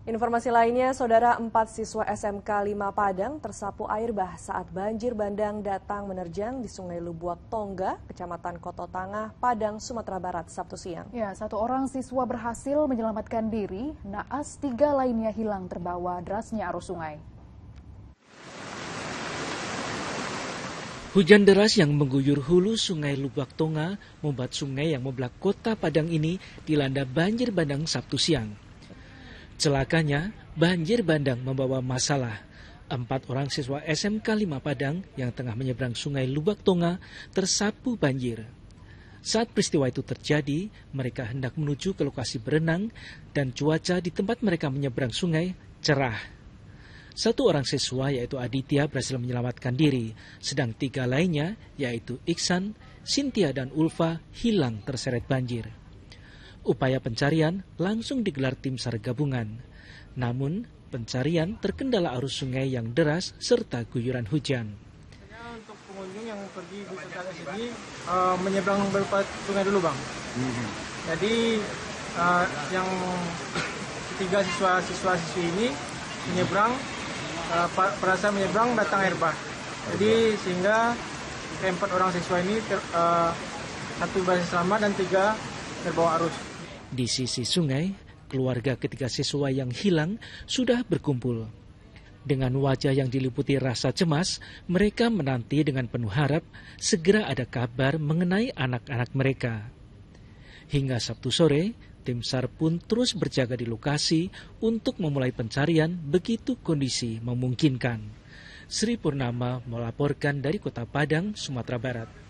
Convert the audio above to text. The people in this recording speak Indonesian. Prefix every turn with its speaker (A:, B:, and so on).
A: Informasi lainnya, Saudara, 4 siswa SMK 5 Padang tersapu air bah saat banjir bandang datang menerjang di Sungai Lubuak Tongga, Kecamatan Koto Tangah, Padang, Sumatera Barat, Sabtu siang.
B: Ya, 1 orang siswa berhasil menyelamatkan diri, naas 3 lainnya hilang terbawa derasnya arus sungai.
C: Hujan deras yang mengguyur hulu Sungai Lubuak Tongga membuat sungai yang membelah kota Padang ini dilanda banjir bandang Sabtu siang. Celakanya, banjir bandang membawa masalah. 4 orang siswa SMK 5 Padang yang tengah menyeberang Sungai Lubuak Tongga tersapu banjir. Saat peristiwa itu terjadi, mereka hendak menuju ke lokasi berenang dan cuaca di tempat mereka menyeberang sungai cerah. 1 orang siswa yaitu Aditya berhasil menyelamatkan diri, sedang 3 lainnya yaitu Iksan, Cynthia dan Ulfa hilang terseret banjir. Upaya pencarian langsung digelar tim SAR gabungan. Namun, pencarian terkendala arus sungai yang deras serta guyuran hujan.
D: Untuk pengunjung yang pergi wisata ke sini menyeberang beberapa sungai dulu, Bang. Jadi yang 3 siswa-siswi ini menyeberang, pada saat menyeberang datang air bah. Jadi sehingga 4 orang siswa ini 1 berhasil selamat dan 3 terbawa arus.
C: Di sisi sungai, keluarga ketiga siswa yang hilang sudah berkumpul. Dengan wajah yang diliputi rasa cemas, mereka menanti dengan penuh harap segera ada kabar mengenai anak-anak mereka. Hingga Sabtu sore, tim SAR pun terus berjaga di lokasi untuk memulai pencarian begitu kondisi memungkinkan. Sri Purnama melaporkan dari Kota Padang, Sumatera Barat.